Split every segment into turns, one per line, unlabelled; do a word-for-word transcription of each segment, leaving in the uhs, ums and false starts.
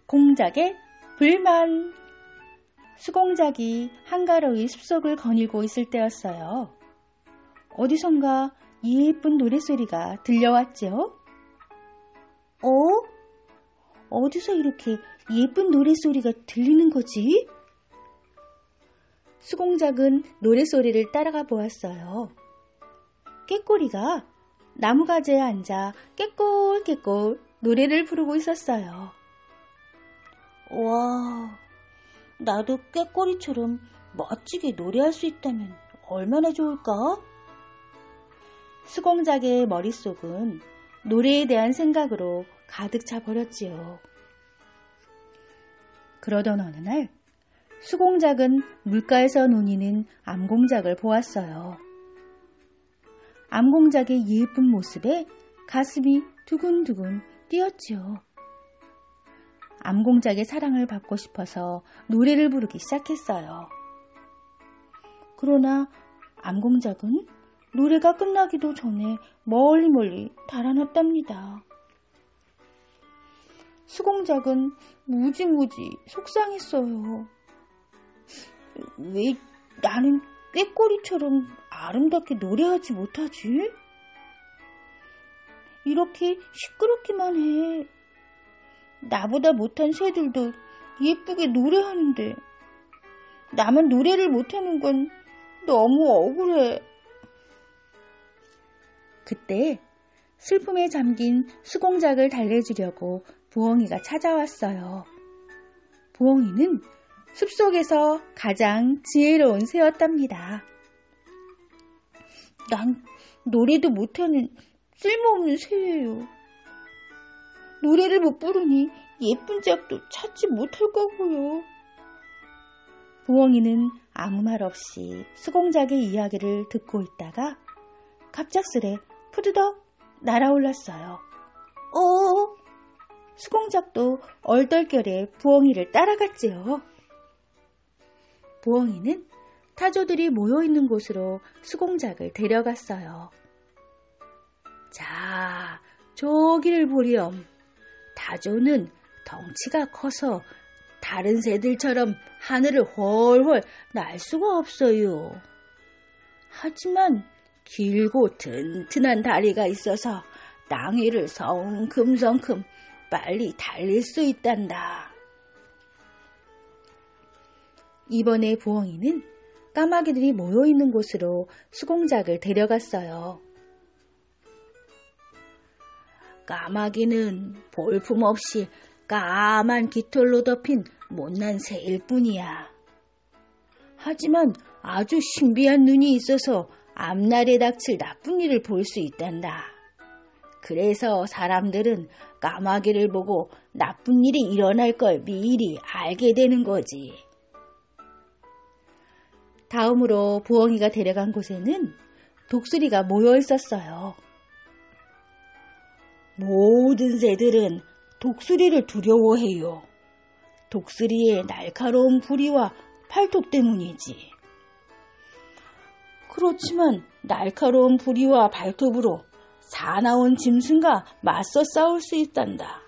공작의 불만. 수공작이 한가로이 숲속을 거닐고 있을 때였어요. 어디선가 예쁜 노랫소리가 들려왔죠. 어? 어디서 이렇게 예쁜 노랫소리가 들리는 거지? 수공작은 노랫소리를 따라가 보았어요. 꾀꼬리가 나무가지에 앉아 꾀꼴꾀꼴 노래를 부르고 있었어요. 와, 나도 꾀꼬리처럼 멋지게 노래할 수 있다면 얼마나 좋을까? 수공작의 머릿속은 노래에 대한 생각으로 가득 차 버렸지요. 그러던 어느 날 수공작은 물가에서 논이는 암공작을 보았어요. 암공작의 예쁜 모습에 가슴이 두근두근 뛰었지요. 암공작의 사랑을 받고 싶어서 노래를 부르기 시작했어요. 그러나 암공작은 노래가 끝나기도 전에 멀리 멀리 달아났답니다. 수공작은 무지무지 속상했어요. 왜 나는 꾀꼬리처럼 아름답게 노래하지 못하지? 이렇게 시끄럽기만 해. 나보다 못한 새들도 예쁘게 노래하는데 나만 노래를 못하는 건 너무 억울해. 그때 슬픔에 잠긴 수공작을 달래주려고 부엉이가 찾아왔어요. 부엉이는 숲속에서 가장 지혜로운 새였답니다. 난 노래도 못하는 쓸모없는 새예요. 노래를 못 부르니 예쁜 짝도 찾지 못할 거고요. 부엉이는 아무 말 없이 수공작의 이야기를 듣고 있다가 갑작스레 푸드덕 날아올랐어요. 어? 수공작도 얼떨결에 부엉이를 따라갔지요. 부엉이는 타조들이 모여있는 곳으로 수공작을 데려갔어요. 자, 저기를 보렴. 타조는 덩치가 커서 다른 새들처럼 하늘을 훨훨 날 수가 없어요. 하지만 길고 튼튼한 다리가 있어서 땅 위를 성큼성큼 빨리 달릴 수 있단다. 이번에 부엉이는 까마귀들이 모여있는 곳으로 수공작을 데려갔어요. 까마귀는 볼품없이 까만 깃털로 덮인 못난 새일 뿐이야. 하지만 아주 신비한 눈이 있어서 앞날에 닥칠 나쁜 일을 볼 수 있단다. 그래서 사람들은 까마귀를 보고 나쁜 일이 일어날 걸 미리 알게 되는 거지. 다음으로 부엉이가 데려간 곳에는 독수리가 모여 있었어요. 모든 새들은 독수리를 두려워해요. 독수리의 날카로운 부리와 팔톱 때문이지. 그렇지만 날카로운 부리와 발톱으로 사나운 짐승과 맞서 싸울 수 있단다.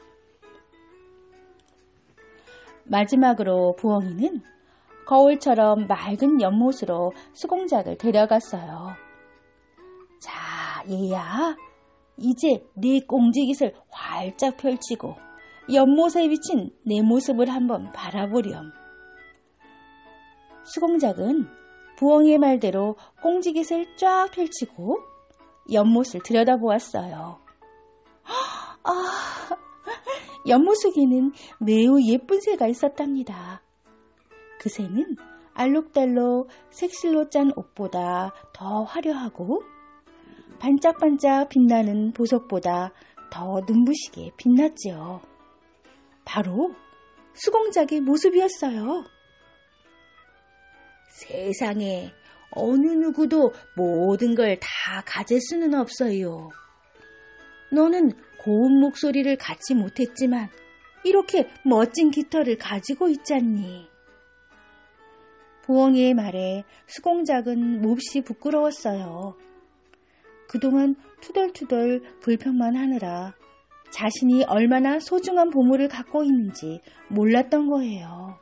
마지막으로 부엉이는 거울처럼 맑은 연못으로 수공작을 데려갔어요. 자, 얘야, 이제 네 꽁지깃을 활짝 펼치고 연못에 비친 내 모습을 한번 바라보렴. 수공작은 부엉이의 말대로 꽁지깃을 쫙 펼치고 연못을 들여다보았어요. 아, 연못 속에는 매우 예쁜 새가 있었답니다. 그 새는 알록달록 색실로 짠 옷보다 더 화려하고 반짝반짝 빛나는 보석보다 더 눈부시게 빛났지요. 바로 수공작의 모습이었어요. 세상에 어느 누구도 모든 걸 다 가질 수는 없어요. 너는 고운 목소리를 갖지 못했지만 이렇게 멋진 깃털을 가지고 있잖니. 부엉이의 말에 수공작은 몹시 부끄러웠어요. 그동안 투덜투덜 불평만 하느라 자신이 얼마나 소중한 보물을 갖고 있는지 몰랐던 거예요.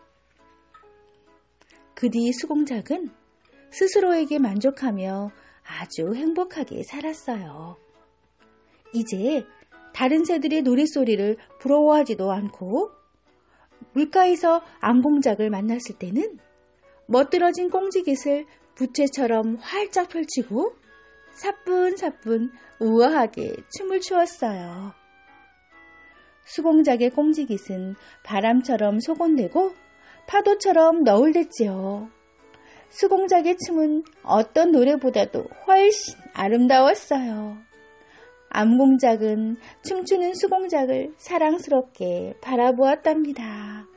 그 뒤 수공작은 스스로에게 만족하며 아주 행복하게 살았어요. 이제 다른 새들의 노랫소리를 부러워하지도 않고 물가에서 암공작을 만났을 때는 멋들어진 꽁지깃을 부채처럼 활짝 펼치고 사뿐사뿐 우아하게 춤을 추었어요. 수공작의 꽁지깃은 바람처럼 소곤대고 파도처럼 너울댔지요. 수공작의 춤은 어떤 노래보다도 훨씬 아름다웠어요. 암공작은 춤추는 수공작을 사랑스럽게 바라보았답니다.